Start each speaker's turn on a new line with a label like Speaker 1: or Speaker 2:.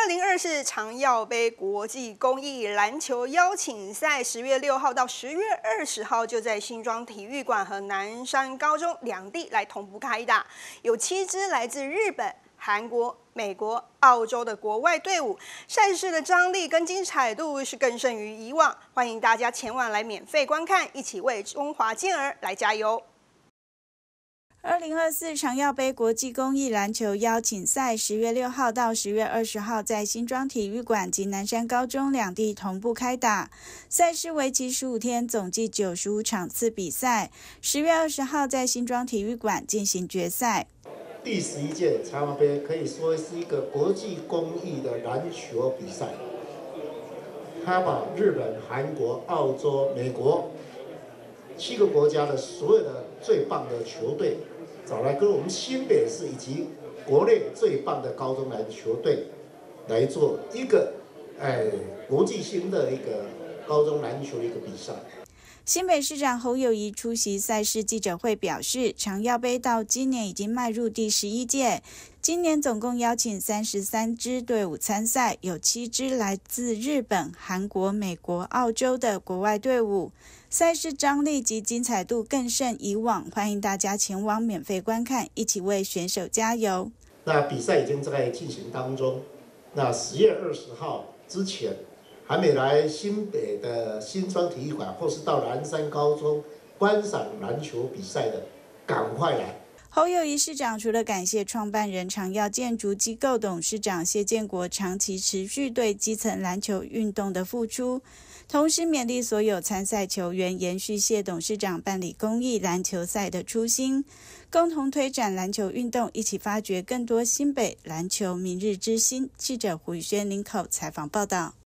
Speaker 1: 2024长耀杯国际公益篮球邀请赛10月6号到10月20号就在新庄体育馆和南山高中两地来同步开打，有7支来自日本、韩国、美国、澳洲的国外队伍，赛事的张力跟精彩度是更胜于以往，欢迎大家前往来免费观看，一起为中华健儿来加油。
Speaker 2: 2024长耀杯国际公益篮球邀请赛10月6号到10月20号在新庄体育馆及南山高中两地同步开打，赛事为期15天，总计95场次比赛。10月20号在新庄体育馆进行决赛。
Speaker 3: 第11届长耀杯可以说是一个国际公益的篮球比赛，它把日本、韩国、澳洲、美国7个国家的所有的最棒的球队找来跟我们新北市以及国内最棒的高中篮球队来做一个国际性的一个高中篮球的一个比赛。
Speaker 2: 新北市长侯友宜出席赛事记者会表示，长耀杯到今年已经迈入第11届，今年总共邀请33支队伍参赛，有7支来自日本、韩国、美国、澳洲的国外队伍，赛事张力及精彩度更胜以往，欢迎大家前往免费观看，一起为选手加油。
Speaker 3: 那比赛已经在进行当中，那10月20号之前还没来新北的新庄体育馆，或是到南山高中观赏篮球比赛的，赶快来！
Speaker 2: 侯友宜市长除了感谢创办人长耀建筑机构董事长谢建国长期持续对基层篮球运动的付出，同时勉励所有参赛球员延续谢董事长办理公益篮球赛的初心，共同推展篮球运动，一起发掘更多新北篮球明日之星。记者胡宇轩林口采访报道。